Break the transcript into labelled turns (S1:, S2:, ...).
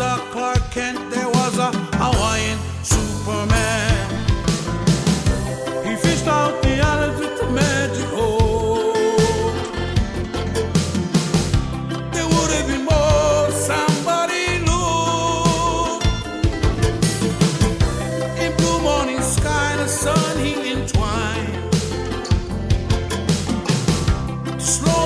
S1: a Clark Kent, there was a Hawaiian Superman. He fished out the islands with the magic hole. There would have been more, somebody look. In blue morning sky, the sun he entwined. Slow